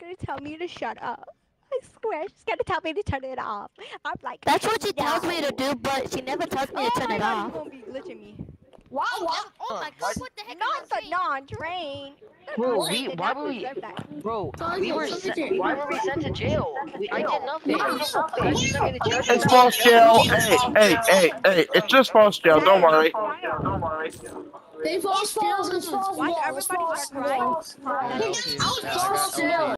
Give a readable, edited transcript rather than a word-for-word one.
gonna tell me to shut up. I swear, she's gonna tell me to turn it off. I'm like, That's what she no. tells me to do, but she never tells me to turn my it God, off. he's gonna be glitching me. Wow, wow. Oh my God, what the heck am I Not the saying? non-train. Bro, Why why were we sent to jail? I did nothing. You guys sent me to jail. It's false jail. Hey, it's just false jail. Don't worry. They false jails and false Watch jails. everybody start crying. I was false jail.